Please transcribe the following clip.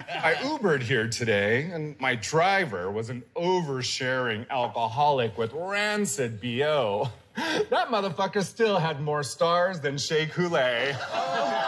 I Ubered here today, and my driver was an oversharing alcoholic with rancid BO. That motherfucker still had more stars than Shea Coulee.